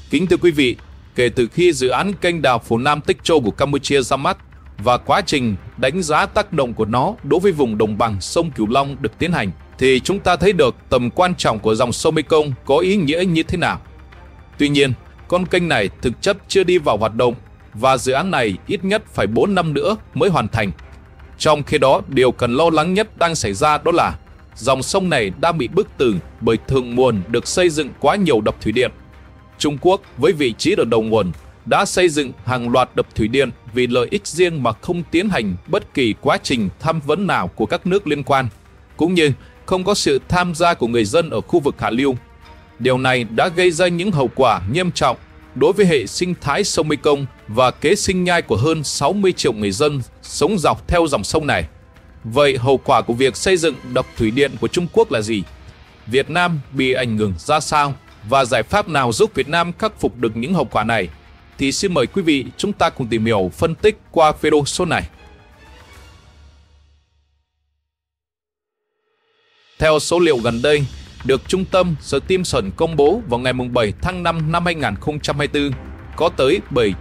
Kính thưa quý vị, kể từ khi dự án kênh đào Phú Nam Tích Châu của Campuchia ra mắt và quá trình đánh giá tác động của nó đối với vùng đồng bằng sông Cửu Long được tiến hành, thì chúng ta thấy được tầm quan trọng của dòng sông Mekong có ý nghĩa như thế nào. Tuy nhiên, con kênh này thực chất chưa đi vào hoạt động và dự án này ít nhất phải 4 năm nữa mới hoàn thành. Trong khi đó, điều cần lo lắng nhất đang xảy ra đó là dòng sông này đang bị bức tử bởi thượng nguồn được xây dựng quá nhiều đập thủy điện. Trung Quốc với vị trí ở đầu nguồn đã xây dựng hàng loạt đập thủy điện vì lợi ích riêng mà không tiến hành bất kỳ quá trình tham vấn nào của các nước liên quan, cũng như không có sự tham gia của người dân ở khu vực hạ lưu. Điều này đã gây ra những hậu quả nghiêm trọng đối với hệ sinh thái sông Mekong và kế sinh nhai của hơn 60 triệu người dân sống dọc theo dòng sông này. Vậy hậu quả của việc xây dựng đập thủy điện của Trung Quốc là gì? Việt Nam bị ảnh hưởng ra sao? Và giải pháp nào giúp Việt Nam khắc phục được những hậu quả này? Thì xin mời quý vị chúng ta cùng tìm hiểu phân tích qua video số này. Theo số liệu gần đây, được Trung tâm Stimson công bố vào ngày 7 tháng 5 năm 2024, có tới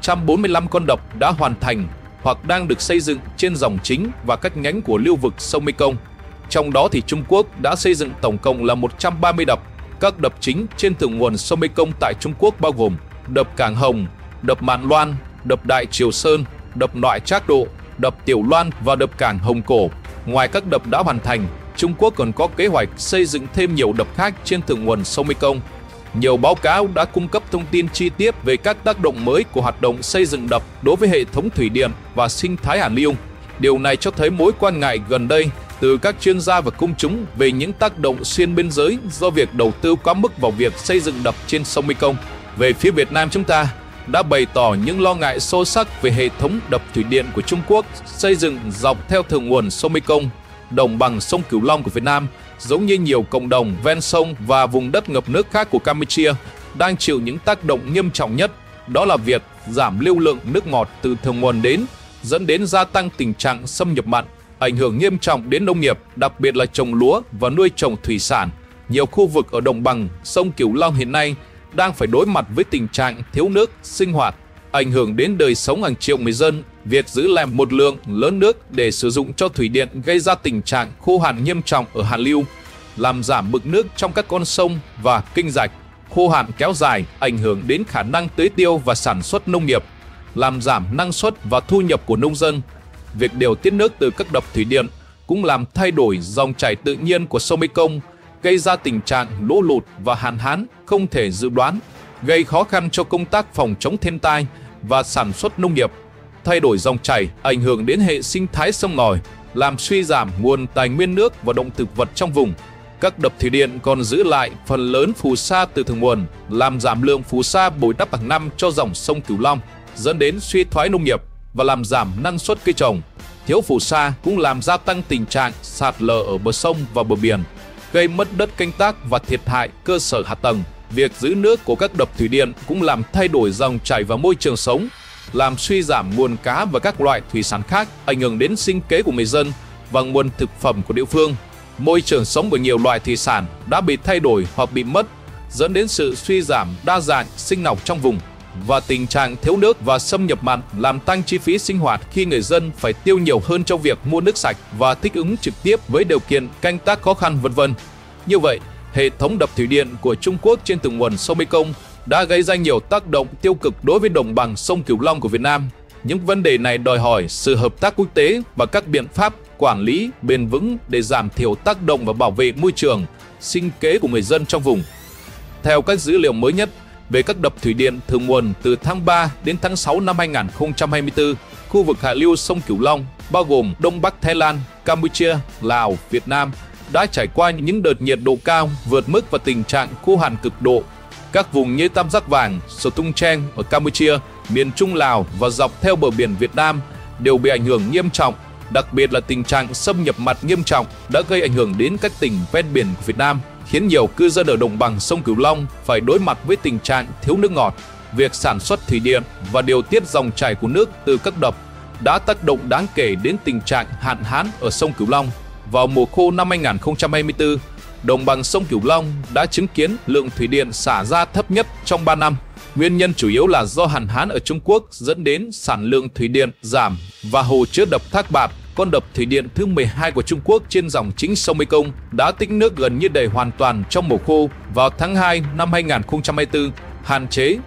745 con đập đã hoàn thành hoặc đang được xây dựng trên dòng chính và các nhánh của lưu vực sông Mekong. Trong đó thì Trung Quốc đã xây dựng tổng cộng là 130 đập. Các đập chính trên thượng nguồn sông Mekong tại Trung Quốc bao gồm đập Cảng Hồng, đập Mạn Loan, đập Đại Triều Sơn, đập Nội Trác Độ, đập Tiểu Loan và đập Cảng Hồng Cổ. Ngoài các đập đã hoàn thành, Trung Quốc còn có kế hoạch xây dựng thêm nhiều đập khác trên thượng nguồn sông Mekong. Nhiều báo cáo đã cung cấp thông tin chi tiết về các tác động mới của hoạt động xây dựng đập đối với hệ thống thủy điện và sinh thái hạ lưu. Điều này cho thấy mối quan ngại gần đây từ các chuyên gia và công chúng về những tác động xuyên biên giới do việc đầu tư quá mức vào việc xây dựng đập trên sông Mekong. Về phía Việt Nam, chúng ta đã bày tỏ những lo ngại sâu sắc về hệ thống đập thủy điện của Trung Quốc xây dựng dọc theo thượng nguồn sông Mekong, đồng bằng sông Cửu Long của Việt Nam, giống như nhiều cộng đồng ven sông và vùng đất ngập nước khác của Campuchia, đang chịu những tác động nghiêm trọng nhất, đó là việc giảm lưu lượng nước ngọt từ thượng nguồn đến, dẫn đến gia tăng tình trạng xâm nhập mặn, ảnh hưởng nghiêm trọng đến nông nghiệp, đặc biệt là trồng lúa và nuôi trồng thủy sản. Nhiều khu vực ở đồng bằng sông Cửu Long hiện nay đang phải đối mặt với tình trạng thiếu nước sinh hoạt, ảnh hưởng đến đời sống hàng triệu người dân. Việc giữ lại một lượng lớn nước để sử dụng cho thủy điện gây ra tình trạng khô hạn nghiêm trọng ở hạ lưu, làm giảm mực nước trong các con sông và kênh rạch. Khô hạn kéo dài ảnh hưởng đến khả năng tưới tiêu và sản xuất nông nghiệp, làm giảm năng suất và thu nhập của nông dân. Việc điều tiết nước từ các đập thủy điện cũng làm thay đổi dòng chảy tự nhiên của sông Mekong, gây ra tình trạng lũ lụt và hạn hán không thể dự đoán, gây khó khăn cho công tác phòng chống thiên tai và sản xuất nông nghiệp. Thay đổi dòng chảy ảnh hưởng đến hệ sinh thái sông ngòi, làm suy giảm nguồn tài nguyên nước và động thực vật trong vùng. Các đập thủy điện còn giữ lại phần lớn phù sa từ thượng nguồn, làm giảm lượng phù sa bồi đắp hàng năm cho dòng sông Cửu Long, dẫn đến suy thoái nông nghiệp và làm giảm năng suất cây trồng. Thiếu phù sa cũng làm gia tăng tình trạng sạt lở ở bờ sông và bờ biển, gây mất đất canh tác và thiệt hại cơ sở hạ tầng. Việc giữ nước của các đập thủy điện cũng làm thay đổi dòng chảy và môi trường sống, làm suy giảm nguồn cá và các loại thủy sản khác, ảnh hưởng đến sinh kế của người dân và nguồn thực phẩm của địa phương. Môi trường sống của nhiều loại thủy sản đã bị thay đổi hoặc bị mất, dẫn đến sự suy giảm đa dạng sinh học trong vùng. Và tình trạng thiếu nước và xâm nhập mặn làm tăng chi phí sinh hoạt khi người dân phải tiêu nhiều hơn trong việc mua nước sạch và thích ứng trực tiếp với điều kiện canh tác khó khăn, v.v. Như vậy, hệ thống đập thủy điện của Trung Quốc trên thượng nguồn sông Mekong đã gây ra nhiều tác động tiêu cực đối với đồng bằng sông Cửu Long của Việt Nam. Những vấn đề này đòi hỏi sự hợp tác quốc tế và các biện pháp quản lý bền vững để giảm thiểu tác động và bảo vệ môi trường, sinh kế của người dân trong vùng. Theo các dữ liệu mới nhất về các đập thủy điện thượng nguồn từ tháng 3 đến tháng 6 năm 2024, khu vực hạ lưu sông Cửu Long, bao gồm Đông Bắc Thái Lan, Campuchia, Lào, Việt Nam, đã trải qua những đợt nhiệt độ cao vượt mức và tình trạng khô hạn cực độ. Các vùng như Tam Giác Vàng, Sở Tung Treng ở Campuchia, miền Trung Lào và dọc theo bờ biển Việt Nam đều bị ảnh hưởng nghiêm trọng. Đặc biệt là tình trạng xâm nhập mặn nghiêm trọng đã gây ảnh hưởng đến các tỉnh ven biển của Việt Nam, khiến nhiều cư dân ở đồng bằng sông Cửu Long phải đối mặt với tình trạng thiếu nước ngọt. Việc sản xuất thủy điện và điều tiết dòng chảy của nước từ các đập đã tác động đáng kể đến tình trạng hạn hán ở sông Cửu Long. Vào mùa khô năm 2024, đồng bằng sông Cửu Long đã chứng kiến lượng thủy điện xả ra thấp nhất trong 3 năm. Nguyên nhân chủ yếu là do hạn hán ở Trung Quốc dẫn đến sản lượng thủy điện giảm và hồ chứa đập Thác Bạt, con đập thủy điện thứ 12 của Trung Quốc trên dòng chính sông Mekong, đã tích nước gần như đầy hoàn toàn trong mùa khô vào tháng 2 năm 2024, hạn chế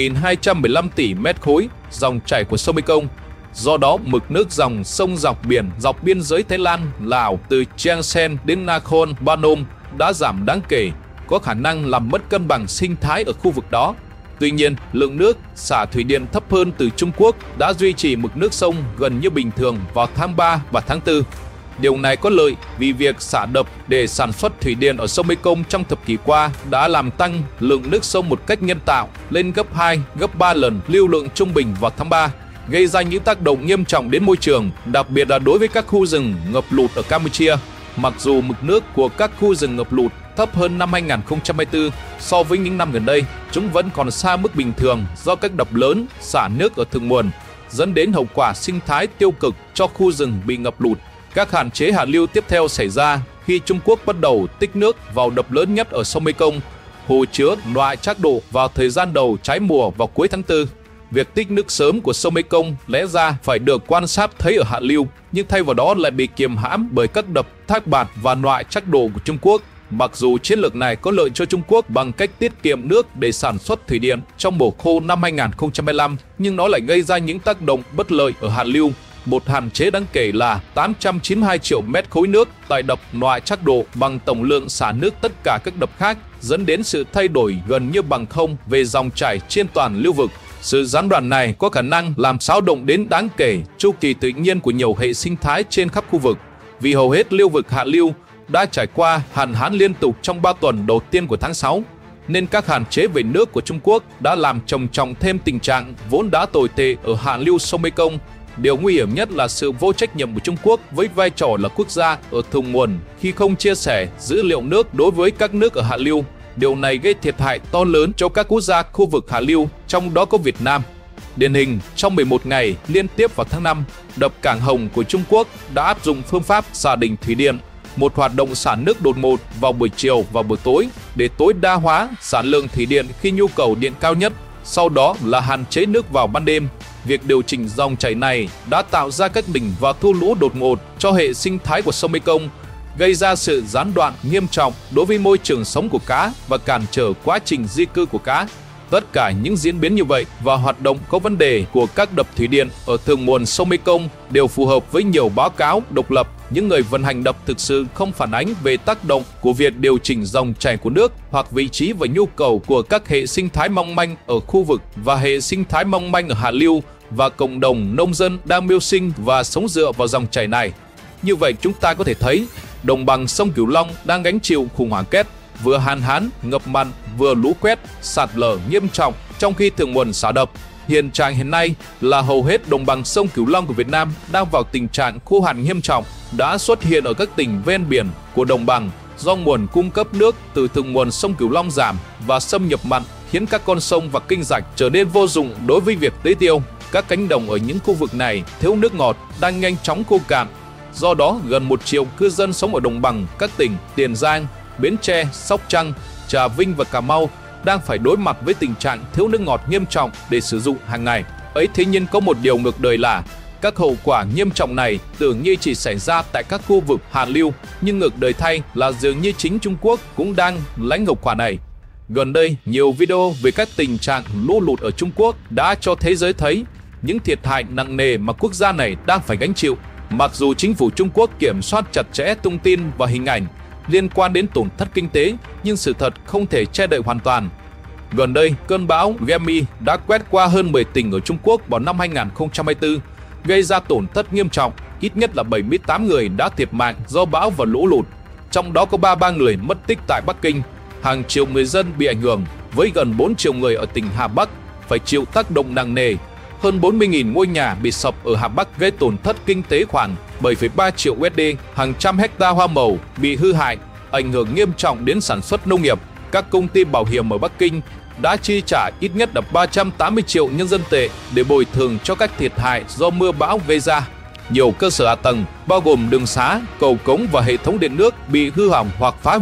1.215 tỷ mét khối dòng chảy của sông Mekong. Do đó, mực nước dòng sông dọc biển dọc biên giới Thái Lan, Lào từ Chiang Saen đến Nakhon Phanom đã giảm đáng kể, có khả năng làm mất cân bằng sinh thái ở khu vực đó. Tuy nhiên, lượng nước xả thủy điện thấp hơn từ Trung Quốc đã duy trì mực nước sông gần như bình thường vào tháng 3 và tháng 4. Điều này có lợi vì việc xả đập để sản xuất thủy điện ở sông Mekong trong thập kỷ qua đã làm tăng lượng nước sông một cách nhân tạo lên gấp 2, gấp 3 lần lưu lượng trung bình vào tháng 3, gây ra những tác động nghiêm trọng đến môi trường, đặc biệt là đối với các khu rừng ngập lụt ở Campuchia. Mặc dù mực nước của các khu rừng ngập lụt thấp hơn năm 2024 so với những năm gần đây, chúng vẫn còn xa mức bình thường do các đập lớn xả nước ở thượng nguồn, dẫn đến hậu quả sinh thái tiêu cực cho khu rừng bị ngập lụt. Các hạn chế hạ lưu tiếp theo xảy ra khi Trung Quốc bắt đầu tích nước vào đập lớn nhất ở sông Mekong, hồ chứa Noại Trác Độ vào thời gian đầu trái mùa vào cuối tháng 4. Việc tích nước sớm của sông Mekong lẽ ra phải được quan sát thấy ở hạ lưu, nhưng thay vào đó lại bị kiềm hãm bởi các đập Thác Bạt và Noại Trác Độ của Trung Quốc. Mặc dù chiến lược này có lợi cho Trung Quốc bằng cách tiết kiệm nước để sản xuất thủy điện trong mùa khô năm 2025, nhưng nó lại gây ra những tác động bất lợi ở hạ lưu. Một hạn chế đáng kể là 892 triệu mét khối nước tại đập Noại Trác Độ bằng tổng lượng xả nước tất cả các đập khác, dẫn đến sự thay đổi gần như bằng không về dòng chảy trên toàn lưu vực. Sự gián đoạn này có khả năng làm xáo động đến đáng kể chu kỳ tự nhiên của nhiều hệ sinh thái trên khắp khu vực. Vì hầu hết lưu vực hạ lưu đã trải qua hạn hán liên tục trong 3 tuần đầu tiên của tháng 6, nên các hạn chế về nước của Trung Quốc đã làm trầm trọng thêm tình trạng vốn đã tồi tệ ở hạ lưu sông Mekong. Điều nguy hiểm nhất là sự vô trách nhiệm của Trung Quốc với vai trò là quốc gia ở thượng nguồn khi không chia sẻ dữ liệu nước đối với các nước ở hạ lưu. Điều này gây thiệt hại to lớn cho các quốc gia khu vực hạ lưu, trong đó có Việt Nam. Điển hình, trong 11 ngày liên tiếp vào tháng 5, đập Cảng Hồng của Trung Quốc đã áp dụng phương pháp xả đỉnh thủy điện, một hoạt động xả nước đột ngột vào buổi chiều và buổi tối để tối đa hóa sản lượng thủy điện khi nhu cầu điện cao nhất, sau đó là hạn chế nước vào ban đêm. Việc điều chỉnh dòng chảy này đã tạo ra các đỉnh và thu lũ đột ngột cho hệ sinh thái của sông Mekong, gây ra sự gián đoạn nghiêm trọng đối với môi trường sống của cá và cản trở quá trình di cư của cá. Tất cả những diễn biến như vậy và hoạt động có vấn đề của các đập thủy điện ở thượng nguồn sông Mekong đều phù hợp với nhiều báo cáo độc lập. Những người vận hành đập thực sự không phản ánh về tác động của việc điều chỉnh dòng chảy của nước hoặc vị trí và nhu cầu của các hệ sinh thái mong manh ở khu vực và hệ sinh thái mong manh ở hạ lưu và cộng đồng nông dân đang mưu sinh và sống dựa vào dòng chảy này. Như vậy chúng ta có thể thấy đồng bằng sông Cửu Long đang gánh chịu khủng hoảng kép, vừa hạn hán, ngập mặn, vừa lũ quét, sạt lở nghiêm trọng, trong khi thượng nguồn xả đập. Hiện trạng hiện nay là hầu hết đồng bằng sông Cửu Long của Việt Nam đang vào tình trạng khô hạn nghiêm trọng, đã xuất hiện ở các tỉnh ven biển của đồng bằng do nguồn cung cấp nước từ thượng nguồn sông Cửu Long giảm và xâm nhập mặn khiến các con sông và kênh rạch trở nên vô dụng đối với việc tưới tiêu. Các cánh đồng ở những khu vực này thiếu nước ngọt đang nhanh chóng khô cạn. Do đó, gần 1 triệu cư dân sống ở đồng bằng các tỉnh Tiền Giang, Bến Tre, Sóc Trăng, Trà Vinh và Cà Mau đang phải đối mặt với tình trạng thiếu nước ngọt nghiêm trọng để sử dụng hàng ngày. Ấy thế nhưng có một điều ngược đời là các hậu quả nghiêm trọng này tưởng như chỉ xảy ra tại các khu vực hạ lưu, nhưng ngược đời thay là dường như chính Trung Quốc cũng đang lãnh hậu quả này. Gần đây, nhiều video về các tình trạng lũ lụt ở Trung Quốc đã cho thế giới thấy những thiệt hại nặng nề mà quốc gia này đang phải gánh chịu. Mặc dù chính phủ Trung Quốc kiểm soát chặt chẽ thông tin và hình ảnh liên quan đến tổn thất kinh tế, nhưng sự thật không thể che đậy hoàn toàn. Gần đây, cơn bão Gemi đã quét qua hơn 10 tỉnh ở Trung Quốc vào năm 2024, gây ra tổn thất nghiêm trọng, ít nhất là 78 người đã thiệt mạng do bão và lũ lụt. Trong đó có 33 người mất tích tại Bắc Kinh, hàng triệu người dân bị ảnh hưởng, với gần 4 triệu người ở tỉnh Hà Bắc phải chịu tác động nặng nề. Hơn 40.000 ngôi nhà bị sập ở Hà Bắc gây tổn thất kinh tế khoảng 7,3 triệu USD, hàng trăm hecta hoa màu bị hư hại, ảnh hưởng nghiêm trọng đến sản xuất nông nghiệp. Các công ty bảo hiểm ở Bắc Kinh đã chi trả ít nhất là 380 triệu nhân dân tệ để bồi thường cho các thiệt hại do mưa bão gây ra. Nhiều cơ sở hạ tầng, bao gồm đường xá, cầu cống và hệ thống điện nước bị hư hỏng hoặc phá hủy.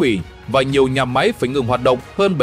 và nhiều nhà máy phải ngừng hoạt động. Hơn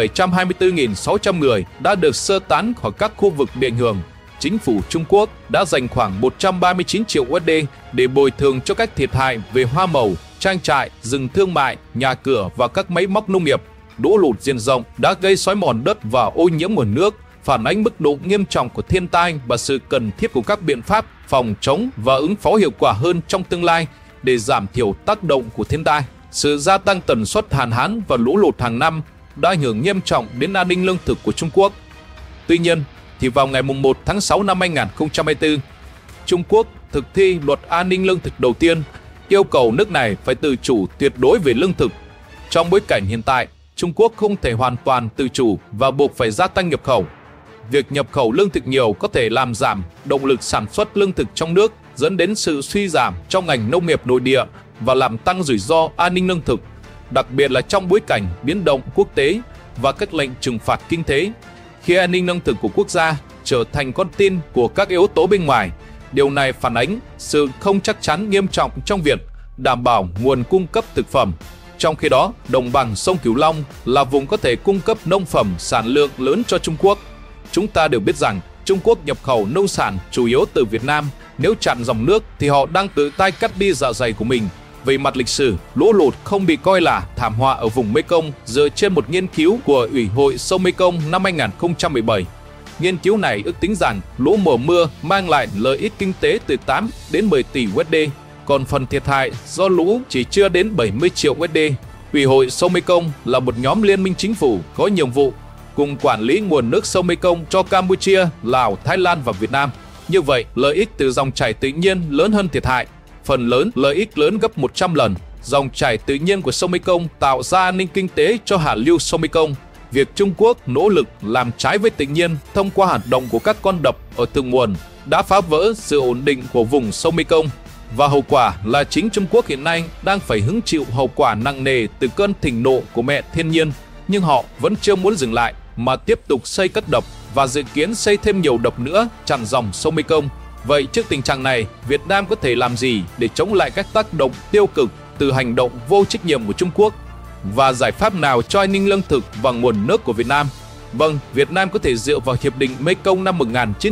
724.600 người đã được sơ tán khỏi các khu vực bị ảnh hưởng. Chính phủ Trung Quốc đã dành khoảng 139 triệu USD để bồi thường cho các thiệt hại về hoa màu, trang trại, rừng thương mại, nhà cửa và các máy móc nông nghiệp. Lũ lụt diện rộng đã gây xói mòn đất và ô nhiễm nguồn nước, phản ánh mức độ nghiêm trọng của thiên tai và sự cần thiết của các biện pháp phòng chống và ứng phó hiệu quả hơn trong tương lai để giảm thiểu tác động của thiên tai. Sự gia tăng tần suất hạn hán và lũ lụt hàng năm đã ảnh hưởng nghiêm trọng đến an ninh lương thực của Trung Quốc. Tuy nhiên, thì vào ngày 1 tháng 6 năm 2024, Trung Quốc thực thi luật an ninh lương thực đầu tiên, yêu cầu nước này phải tự chủ tuyệt đối về lương thực. Trong bối cảnh hiện tại, Trung Quốc không thể hoàn toàn tự chủ và buộc phải gia tăng nhập khẩu. Việc nhập khẩu lương thực nhiều có thể làm giảm động lực sản xuất lương thực trong nước, dẫn đến sự suy giảm trong ngành nông nghiệp nội địa và làm tăng rủi ro an ninh lương thực, đặc biệt là trong bối cảnh biến động quốc tế và các lệnh trừng phạt kinh tế. Khi an ninh lương thực của quốc gia trở thành con tin của các yếu tố bên ngoài, điều này phản ánh sự không chắc chắn nghiêm trọng trong việc đảm bảo nguồn cung cấp thực phẩm. Trong khi đó, đồng bằng sông Cửu Long là vùng có thể cung cấp nông phẩm sản lượng lớn cho Trung Quốc. Chúng ta đều biết rằng Trung Quốc nhập khẩu nông sản chủ yếu từ Việt Nam. Nếu chặn dòng nước thì họ đang tự tay cắt đi dạ dày của mình. Về mặt lịch sử, lũ lụt không bị coi là thảm họa ở vùng Mekong dựa trên một nghiên cứu của Ủy hội sông Mekong năm 2017. Nghiên cứu này ước tính rằng lũ mùa mưa mang lại lợi ích kinh tế từ 8 đến 10 tỷ USD, còn phần thiệt hại do lũ chỉ chưa đến 70 triệu USD. Ủy hội sông Mekong là một nhóm liên minh chính phủ có nhiệm vụ cùng quản lý nguồn nước sông Mekong cho Campuchia, Lào, Thái Lan và Việt Nam. Như vậy, lợi ích từ dòng chảy tự nhiên lớn hơn thiệt hại. Phần lớn lợi ích lớn gấp 100 lần. Dòng chảy tự nhiên của sông Mekong tạo ra an ninh kinh tế cho hạ lưu sông Mekong. Việc Trung Quốc nỗ lực làm trái với tự nhiên thông qua hoạt động của các con đập ở thượng nguồn đã phá vỡ sự ổn định của vùng sông Mekong. Và hậu quả là chính Trung Quốc hiện nay đang phải hứng chịu hậu quả nặng nề từ cơn thịnh nộ của mẹ thiên nhiên. Nhưng họ vẫn chưa muốn dừng lại mà tiếp tục xây các đập và dự kiến xây thêm nhiều đập nữa chặn dòng sông Mekong. Vậy trước tình trạng này, Việt Nam có thể làm gì để chống lại các tác động tiêu cực từ hành động vô trách nhiệm của Trung Quốc? Và giải pháp nào cho an ninh lương thực và nguồn nước của Việt Nam? Vâng, Việt Nam có thể dựa vào Hiệp định Mekong năm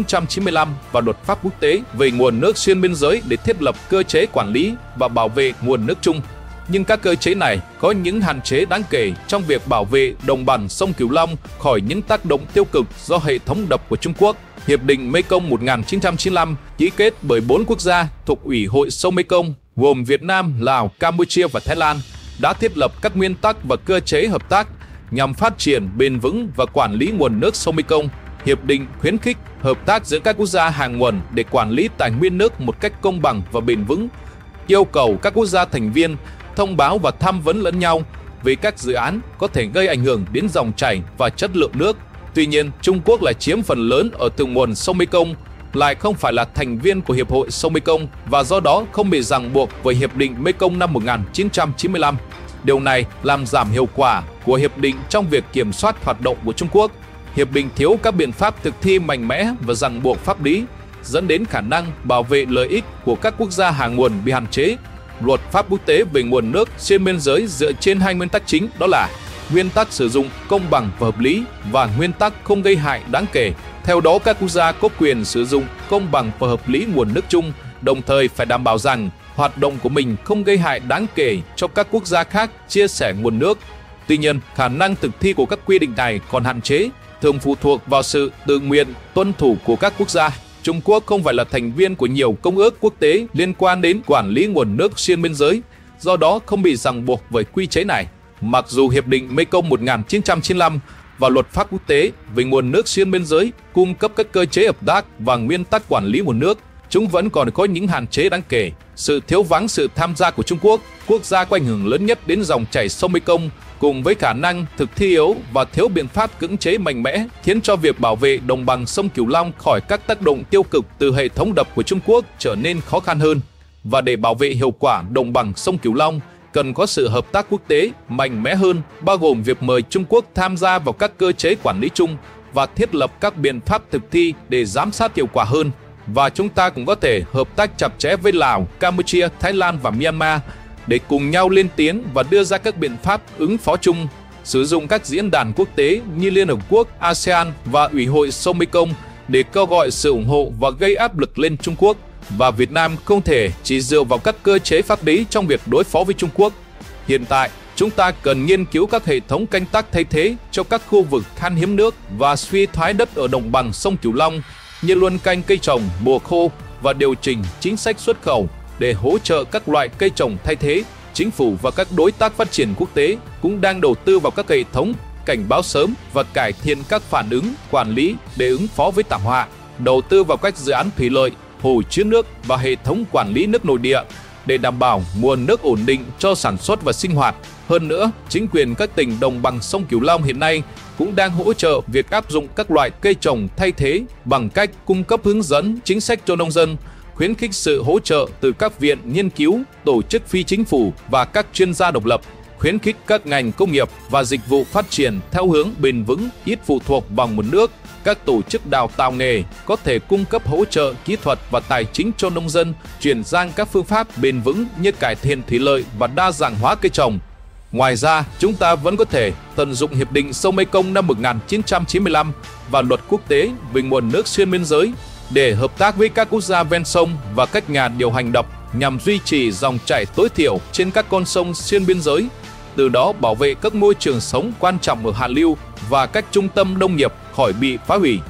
1995 và luật pháp quốc tế về nguồn nước xuyên biên giới để thiết lập cơ chế quản lý và bảo vệ nguồn nước chung. Nhưng các cơ chế này có những hạn chế đáng kể trong việc bảo vệ đồng bằng sông Cửu Long khỏi những tác động tiêu cực do hệ thống đập của Trung Quốc. Hiệp định Mekong 1995 ký kết bởi 4 quốc gia thuộc Ủy hội sông Mekong gồm Việt Nam, Lào, Campuchia và Thái Lan đã thiết lập các nguyên tắc và cơ chế hợp tác nhằm phát triển bền vững và quản lý nguồn nước sông Mekong. Hiệp định khuyến khích hợp tác giữa các quốc gia hàng nguồn để quản lý tài nguyên nước một cách công bằng và bền vững, yêu cầu các quốc gia thành viên thông báo và tham vấn lẫn nhau về các dự án có thể gây ảnh hưởng đến dòng chảy và chất lượng nước. Tuy nhiên, Trung Quốc lại chiếm phần lớn ở thượng nguồn sông Mekong, lại không phải là thành viên của Hiệp hội sông Mekong và do đó không bị ràng buộc với Hiệp định Mekong năm 1995. Điều này làm giảm hiệu quả của hiệp định trong việc kiểm soát hoạt động của Trung Quốc. Hiệp định thiếu các biện pháp thực thi mạnh mẽ và ràng buộc pháp lý, dẫn đến khả năng bảo vệ lợi ích của các quốc gia hàng nguồn bị hạn chế. Luật pháp quốc tế về nguồn nước xuyên biên giới dựa trên hai nguyên tắc chính, đó là nguyên tắc sử dụng công bằng và hợp lý và nguyên tắc không gây hại đáng kể. Theo đó, các quốc gia có quyền sử dụng công bằng và hợp lý nguồn nước chung, đồng thời phải đảm bảo rằng hoạt động của mình không gây hại đáng kể cho các quốc gia khác chia sẻ nguồn nước. Tuy nhiên, khả năng thực thi của các quy định này còn hạn chế, thường phụ thuộc vào sự tự nguyện tuân thủ của các quốc gia. Trung Quốc không phải là thành viên của nhiều công ước quốc tế liên quan đến quản lý nguồn nước xuyên biên giới, do đó không bị ràng buộc với quy chế này. Mặc dù Hiệp định Mekong 1995 và luật pháp quốc tế về nguồn nước xuyên biên giới cung cấp các cơ chế hợp tác và nguyên tắc quản lý nguồn nước, chúng vẫn còn có những hạn chế đáng kể. Sự thiếu vắng sự tham gia của Trung Quốc, quốc gia có ảnh hưởng lớn nhất đến dòng chảy sông Mekong, cùng với khả năng thực thi yếu và thiếu biện pháp cưỡng chế mạnh mẽ, khiến cho việc bảo vệ đồng bằng sông Cửu Long khỏi các tác động tiêu cực từ hệ thống đập của Trung Quốc trở nên khó khăn hơn. Và để bảo vệ hiệu quả đồng bằng sông Cửu Long, cần có sự hợp tác quốc tế mạnh mẽ hơn, bao gồm việc mời Trung Quốc tham gia vào các cơ chế quản lý chung và thiết lập các biện pháp thực thi để giám sát hiệu quả hơn. Và chúng ta cũng có thể hợp tác chặt chẽ với Lào, Campuchia, Thái Lan và Myanmar để cùng nhau lên tiếng và đưa ra các biện pháp ứng phó chung, sử dụng các diễn đàn quốc tế như Liên Hợp Quốc, ASEAN và Ủy hội sông Mekong để kêu gọi sự ủng hộ và gây áp lực lên Trung Quốc. Và Việt Nam không thể chỉ dựa vào các cơ chế pháp lý trong việc đối phó với Trung Quốc. Hiện tại, chúng ta cần nghiên cứu các hệ thống canh tác thay thế cho các khu vực khan hiếm nước và suy thoái đất ở đồng bằng sông Cửu Long, như luân canh cây trồng mùa khô và điều chỉnh chính sách xuất khẩu để hỗ trợ các loại cây trồng thay thế. Chính phủ và các đối tác phát triển quốc tế cũng đang đầu tư vào các hệ thống cảnh báo sớm và cải thiện các phản ứng quản lý để ứng phó với thảm họa, đầu tư vào các dự án thủy lợi, hồ chứa nước và hệ thống quản lý nước nội địa để đảm bảo nguồn nước ổn định cho sản xuất và sinh hoạt. Hơn nữa, chính quyền các tỉnh đồng bằng sông Cửu Long hiện nay cũng đang hỗ trợ việc áp dụng các loại cây trồng thay thế bằng cách cung cấp hướng dẫn chính sách cho nông dân, khuyến khích sự hỗ trợ từ các viện nghiên cứu, tổ chức phi chính phủ và các chuyên gia độc lập, khuyến khích các ngành công nghiệp và dịch vụ phát triển theo hướng bền vững, ít phụ thuộc vào nguồn nước. Các tổ chức đào tạo nghề có thể cung cấp hỗ trợ kỹ thuật và tài chính cho nông dân chuyển sang các phương pháp bền vững như cải thiện thủy lợi và đa dạng hóa cây trồng. Ngoài ra, chúng ta vẫn có thể tận dụng Hiệp định sông Mekong năm 1995 và luật quốc tế về nguồn nước xuyên biên giới để hợp tác với các quốc gia ven sông và các nhà điều hành đập nhằm duy trì dòng chảy tối thiểu trên các con sông xuyên biên giới, từ đó bảo vệ các môi trường sống quan trọng ở hạ lưu và các trung tâm nông nghiệp khỏi bị phá hủy.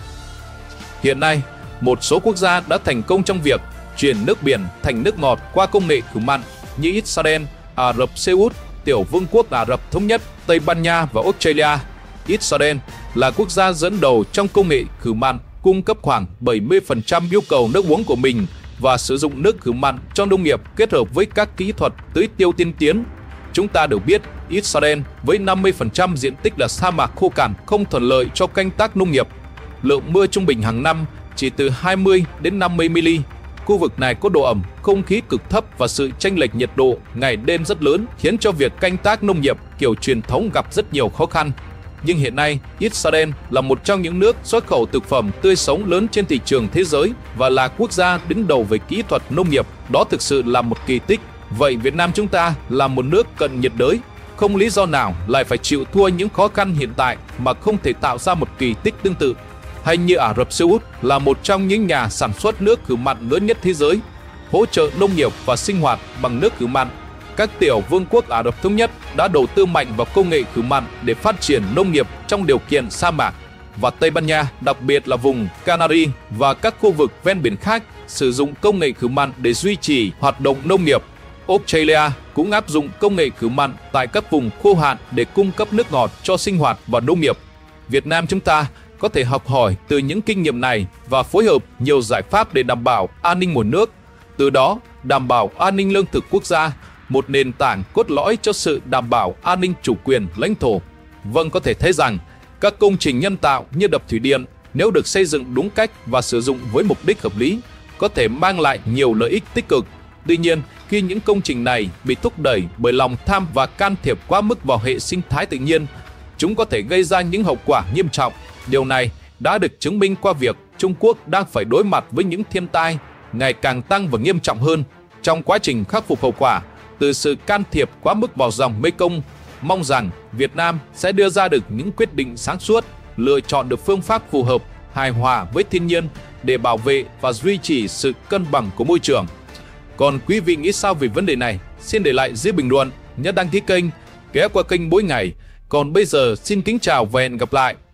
Hiện nay, một số quốc gia đã thành công trong việc chuyển nước biển thành nước ngọt qua công nghệ khử mặn như Israel, Ả Rập Xê Út, Tiểu Vương quốc Ả Rập Thống Nhất, Tây Ban Nha và Australia. Israel là quốc gia dẫn đầu trong công nghệ khử mặn, cung cấp khoảng 70% nhu cầu nước uống của mình và sử dụng nước khử mặn cho nông nghiệp kết hợp với các kỹ thuật tưới tiêu tiên tiến. Chúng ta đều biết Israel với 50% diện tích là sa mạc khô cằn không thuận lợi cho canh tác nông nghiệp. Lượng mưa trung bình hàng năm chỉ từ 20 đến 50 mm. Khu vực này có độ ẩm không khí cực thấp và sự chênh lệch nhiệt độ ngày đêm rất lớn, khiến cho việc canh tác nông nghiệp kiểu truyền thống gặp rất nhiều khó khăn. Nhưng hiện nay, Israel là một trong những nước xuất khẩu thực phẩm tươi sống lớn trên thị trường thế giới và là quốc gia đứng đầu về kỹ thuật nông nghiệp. Đó thực sự là một kỳ tích. Vậy Việt Nam chúng ta là một nước cận nhiệt đới, không lý do nào lại phải chịu thua những khó khăn hiện tại mà không thể tạo ra một kỳ tích tương tự. Hay như Ả Rập Xê Út là một trong những nhà sản xuất nước khử mặn lớn nhất thế giới, hỗ trợ nông nghiệp và sinh hoạt bằng nước khử mặn. Các tiểu vương quốc Ả Rập Thống Nhất đã đầu tư mạnh vào công nghệ khử mặn để phát triển nông nghiệp trong điều kiện sa mạc. Và Tây Ban Nha, đặc biệt là vùng Canary và các khu vực ven biển khác, sử dụng công nghệ khử mặn để duy trì hoạt động nông nghiệp. Australia cũng áp dụng công nghệ khử mặn tại các vùng khô hạn để cung cấp nước ngọt cho sinh hoạt và nông nghiệp. Việt Nam chúng ta có thể học hỏi từ những kinh nghiệm này và phối hợp nhiều giải pháp để đảm bảo an ninh nguồn nước, từ đó đảm bảo an ninh lương thực quốc gia, một nền tảng cốt lõi cho sự đảm bảo an ninh chủ quyền lãnh thổ. Vâng, có thể thấy rằng các công trình nhân tạo như đập thủy điện nếu được xây dựng đúng cách và sử dụng với mục đích hợp lý có thể mang lại nhiều lợi ích tích cực. Tuy nhiên, khi những công trình này bị thúc đẩy bởi lòng tham và can thiệp quá mức vào hệ sinh thái tự nhiên, chúng có thể gây ra những hậu quả nghiêm trọng. Điều này đã được chứng minh qua việc Trung Quốc đang phải đối mặt với những thiên tai ngày càng tăng và nghiêm trọng hơn trong quá trình khắc phục hậu quả từ sự can thiệp quá mức vào dòng Mekong. Mong rằng Việt Nam sẽ đưa ra được những quyết định sáng suốt, lựa chọn được phương pháp phù hợp, hài hòa với thiên nhiên để bảo vệ và duy trì sự cân bằng của môi trường. Còn quý vị nghĩ sao về vấn đề này? Xin để lại dưới bình luận, nhớ đăng ký kênh, ghé qua kênh mỗi ngày. Còn bây giờ xin kính chào và hẹn gặp lại.